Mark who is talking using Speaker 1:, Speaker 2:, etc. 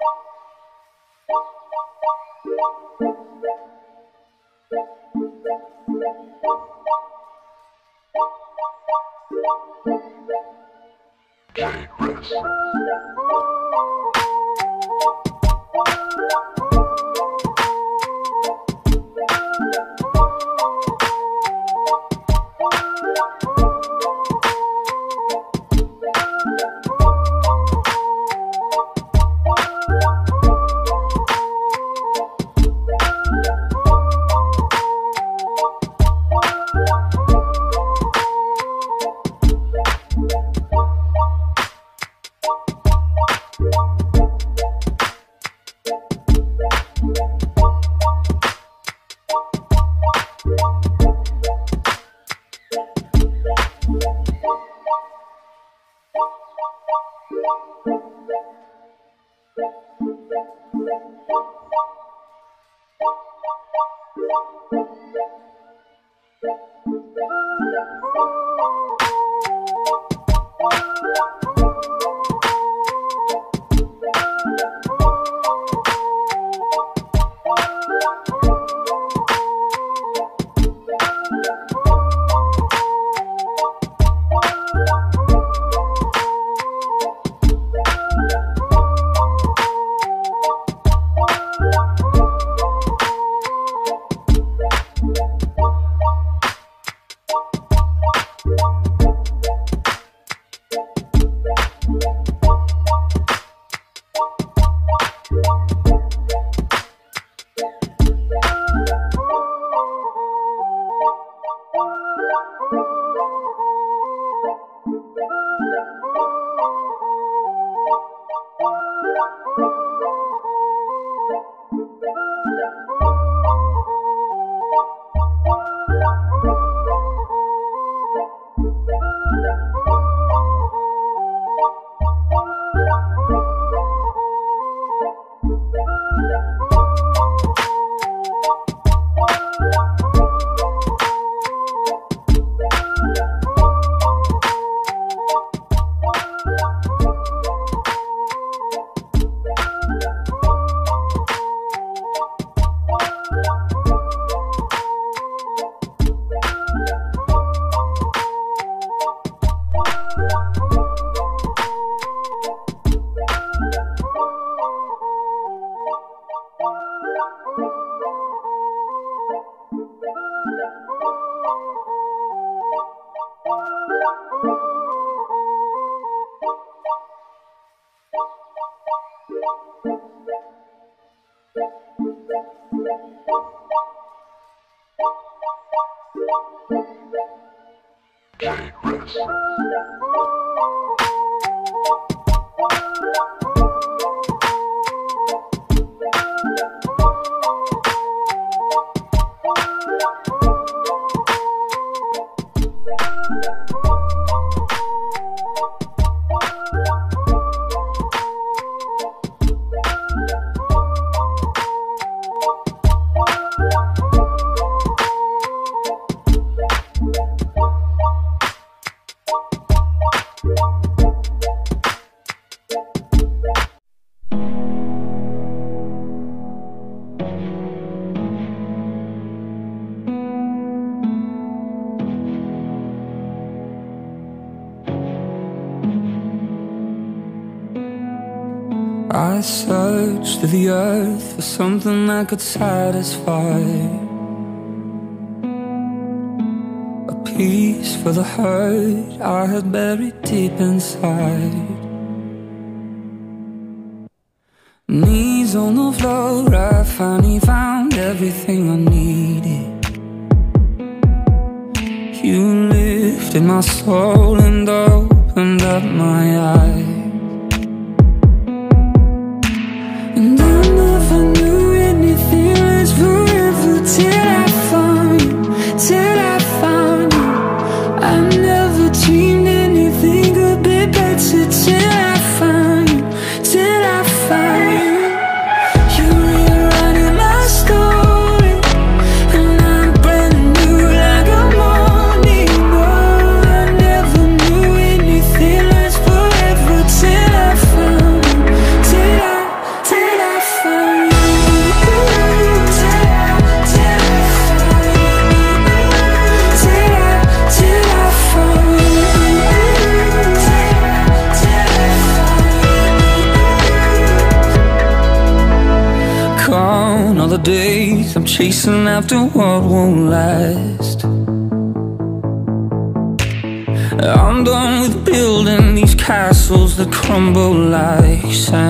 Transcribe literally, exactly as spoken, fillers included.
Speaker 1: J-Rest. J-Rest.
Speaker 2: I searched through the earth for something that could satisfy, a peace for the hurt I had buried deep inside. Knees on the floor, I finally found everything I needed. You lifted my soul and opened up my eyes. And I never knew anything lasts forever till I found you, till I found you. I never dreamed anything could be better till I found you, till I found you. You're rewriting my story, and I'm brand new like a morning. Oh, I never knew anything lasts forever the days I'm chasing after what won't last. I'm done with building these castles that crumble like sand.